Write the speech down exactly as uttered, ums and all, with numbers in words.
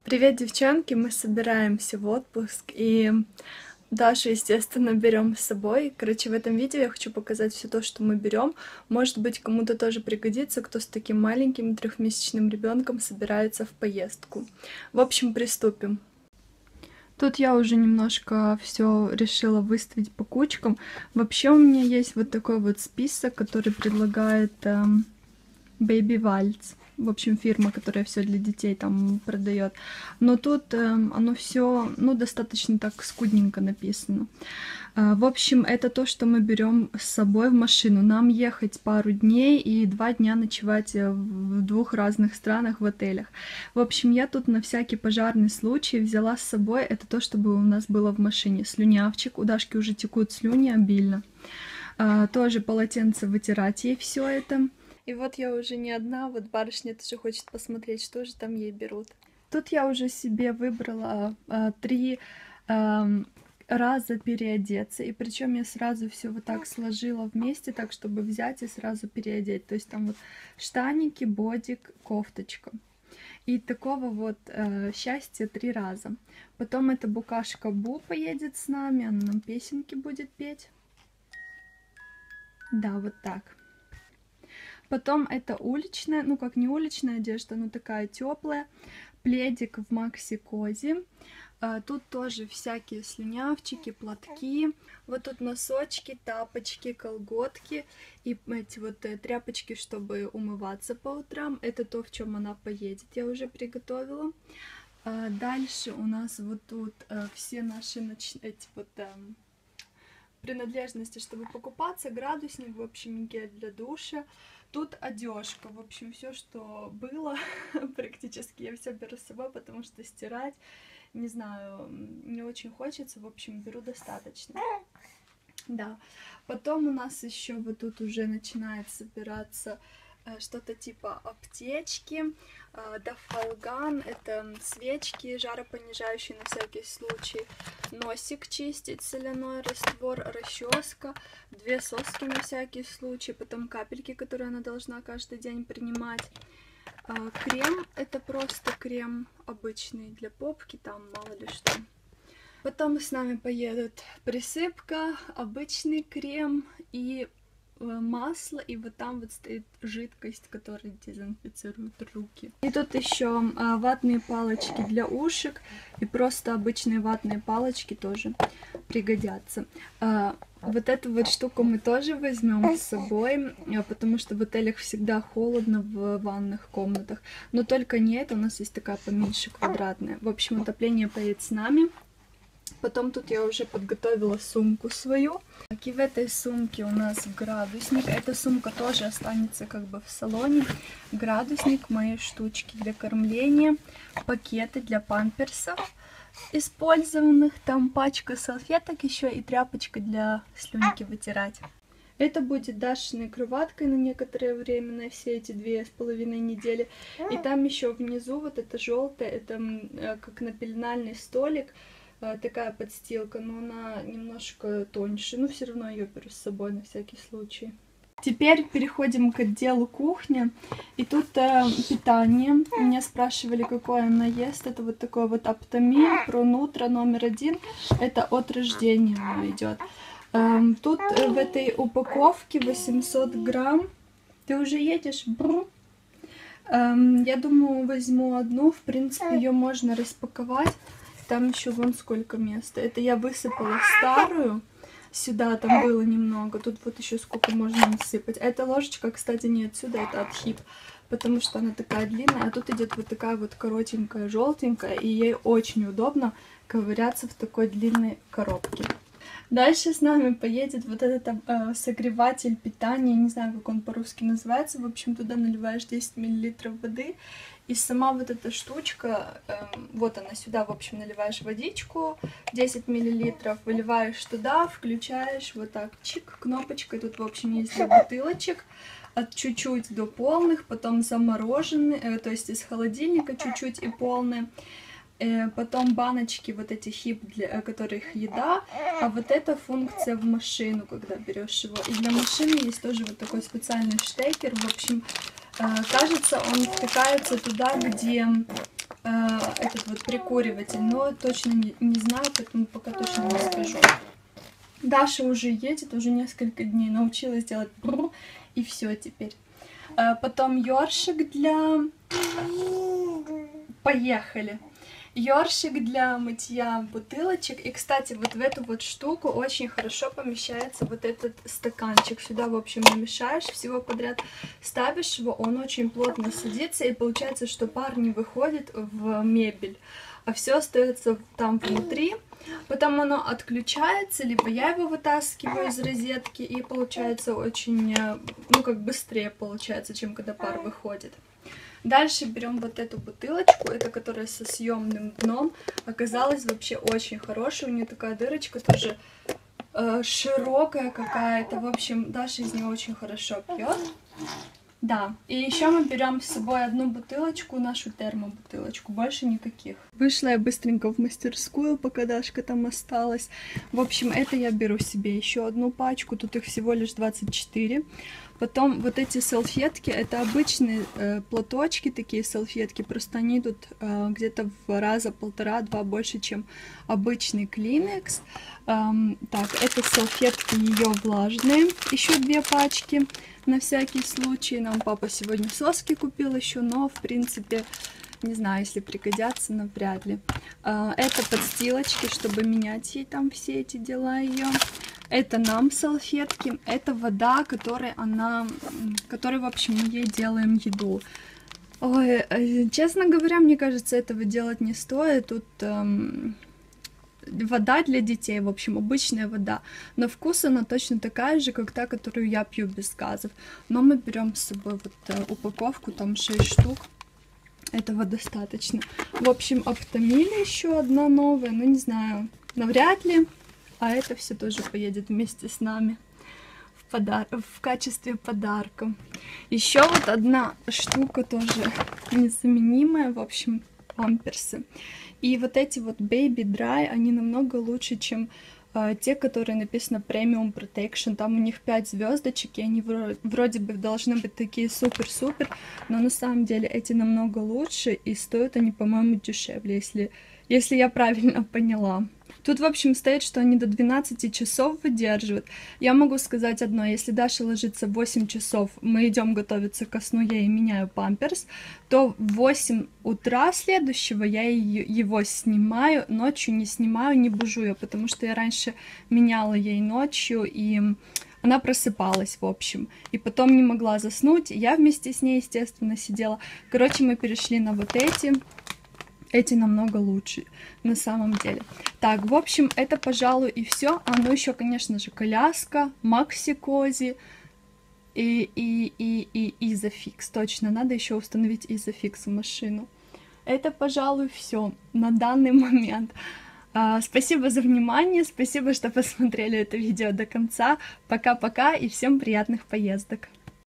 Привет, девчонки! Мы собираемся в отпуск и Дашу, естественно, берем с собой. Короче, в этом видео я хочу показать все то, что мы берем. Может быть, кому-то тоже пригодится, кто с таким маленьким трехмесячным ребенком собирается в поездку. В общем, приступим. Тут я уже немножко все решила выставить по кучкам. Вообще у меня есть вот такой вот список, который предлагает эм, Baby Waltz. В общем, фирма, которая все для детей там продает. Но тут э, оно все, ну, достаточно так скудненько написано. Э, в общем, это то, что мы берем с собой в машину. Нам ехать пару дней и два дня ночевать в двух разных странах в отелях. В общем, я тут на всякий пожарный случай взяла с собой это то, чтобы у нас было в машине. Слюнявчик. У Дашки уже текут слюни обильно. Э, тоже полотенце вытирать ей все это. И вот я уже не одна, вот барышня тоже хочет посмотреть, что же там ей берут. Тут я уже себе выбрала а, три а, раза переодеться, и причем я сразу все вот так сложила вместе, так чтобы взять и сразу переодеть. То есть там вот штаники, бодик, кофточка. И такого вот э, счастья три раза. Потом эта букашка Бу поедет с нами, она нам песенки будет петь. Да, вот так. Потом это уличная, ну как не уличная одежда, но такая теплая. Пледик в Макси Кози. А, тут тоже всякие слюнявчики, платки. Вот тут носочки, тапочки, колготки. И эти вот э, тряпочки, чтобы умываться по утрам. Это то, в чем она поедет. Я уже приготовила. А, дальше у нас вот тут э, все наши нач... эти вот... Э, принадлежности, чтобы покупаться, градусник, в общем, гель для душа. Тут одежка, в общем, все, что было, практически я все беру с собой, потому что стирать, не знаю, не очень хочется, в общем, беру достаточно. Да, потом у нас еще вот тут уже начинает собираться что-то типа аптечки, дафалган, это свечки жаропонижающие на всякий случай, носик чистить, соляной раствор, расческа, две соски на всякий случай, потом капельки, которые она должна каждый день принимать. Крем, это просто крем обычный для попки, там мало ли что. Потом с нами поедут присыпка, обычный крем и масло, и вот там вот стоит жидкость, которая дезинфицирует руки. И тут еще а, ватные палочки для ушек, и просто обычные ватные палочки тоже пригодятся. А, вот эту вот штуку мы тоже возьмем с собой, а, потому что в отелях всегда холодно в ванных комнатах. Но только не это, у нас есть такая поменьше квадратная. В общем, отопление поедет с нами. Потом тут я уже подготовила сумку свою. И в этой сумке у нас градусник. Эта сумка тоже останется как бы в салоне. Градусник, мои штучки для кормления, пакеты для памперсов использованных, там пачка салфеток еще и тряпочка для слюнки вытирать. Это будет Дашиной кроваткой на некоторое время, на все эти две с половиной недели. И там еще внизу вот это желтое, это как напеленальный столик. Такая подстилка, но она немножко тоньше, но все равно ее беру с собой на всякий случай. Теперь переходим к отделу кухни. И тут э, питание. Меня спрашивали, какое она ест. Это вот такой вот Аптамин Про Нутра номер один. Это от рождения она идет. Эм, тут э, в этой упаковке восемьсот грамм. Ты уже едешь? Бру. Эм, я думаю, возьму одну. В принципе, ее можно распаковать. Там еще вон сколько места. Это я высыпала старую. Сюда там было немного. Тут вот еще сколько можно насыпать. Эта ложечка, кстати, не отсюда, это от Хип. Потому что она такая длинная. А тут идет вот такая вот коротенькая, желтенькая. И ей очень удобно ковыряться в такой длинной коробке. Дальше с нами поедет вот этот э, согреватель питания. Не знаю, как он по-русски называется. В общем, туда наливаешь десять миллилитров воды. И сама вот эта штучка, э, вот она сюда, в общем, наливаешь водичку, десять миллилитров, выливаешь туда, включаешь вот так, чик, кнопочкой. Тут, в общем, есть для бутылочек, от чуть-чуть до полных, потом замороженные, э, то есть из холодильника чуть-чуть и полные. Э, потом баночки вот эти Хип, для которых еда, а вот эта функция в машину, когда берешь его. И для машины есть тоже вот такой специальный штекер, в общем, э, кажется, он втыкается туда, где э, этот вот прикуриватель, но точно не, не знаю, поэтому пока точно не скажу. Даша уже едет, уже несколько дней научилась делать бру, и все теперь. Э, потом ёршик для... Поехали! Ёршик для мытья бутылочек. И, кстати, вот в эту вот штуку очень хорошо помещается вот этот стаканчик. Сюда, в общем, намешаешь, всего подряд ставишь его, он очень плотно садится, и получается, что пар не выходит в мебель, а все остается там внутри. Потом оно отключается, либо я его вытаскиваю из розетки, и получается очень, ну, как быстрее получается, чем когда пар выходит. Дальше берем вот эту бутылочку, это которая со съемным дном, оказалась вообще очень хорошая, у нее такая дырочка тоже э, широкая какая-то, в общем, Даша из нее очень хорошо пьет. Да, и еще мы берем с собой одну бутылочку, нашу термобутылочку, больше никаких. Вышла я быстренько в мастерскую, пока Дашка там осталась. В общем, это я беру себе еще одну пачку, тут их всего лишь двадцать четыре. Потом вот эти салфетки, это обычные э, платочки, такие салфетки, просто они идут э, где-то в раза полтора-два больше, чем обычный Kleenex. Эм, так, это салфетки ее влажные, еще две пачки на всякий случай. Нам папа сегодня соски купил еще, но в принципе, не знаю, если пригодятся, но вряд ли. Э, это подстилочки, чтобы менять ей там все эти дела ее. Это нам салфетки, это вода, которой она, которой, в общем, мы ей делаем еду. Ой, честно говоря, мне кажется, этого делать не стоит. Тут эм, вода для детей, в общем, обычная вода. На вкус она точно такая же, как та, которую я пью без газов. Но мы берем с собой вот э, упаковку, там шесть штук. Этого достаточно. В общем, Аптамиль еще одна новая, ну не знаю, навряд ли. А это все тоже поедет вместе с нами в, подар... в качестве подарка. Еще вот одна штука тоже незаменимая, в общем, памперсы. И вот эти вот Baby Dry, они намного лучше, чем э, те, которые написано Premium Protection. Там у них пять звездочек, и они вроде, вроде бы должны быть такие супер-супер, но на самом деле эти намного лучше, и стоят они, по-моему, дешевле, если, если я правильно поняла. Тут, в общем, стоит, что они до двенадцати часов выдерживают. Я могу сказать одно, если Даша ложится в восемь часов, мы идем готовиться ко сну, я ей меняю памперс, то в восемь утра следующего я его снимаю, ночью не снимаю, не бужу ее, потому что я раньше меняла ей ночью, и она просыпалась, в общем, и потом не могла заснуть, я вместе с ней, естественно, сидела. Короче, мы перешли на вот эти... Эти намного лучше, на самом деле. Так, в общем, это, пожалуй, и все. А, ну еще, конечно же, коляска, Maxi-Cosi и, и, и, и Isofix. Точно, надо еще установить Isofix в машину. Это, пожалуй, все на данный момент. А, спасибо за внимание, спасибо, что посмотрели это видео до конца. Пока-пока и всем приятных поездок.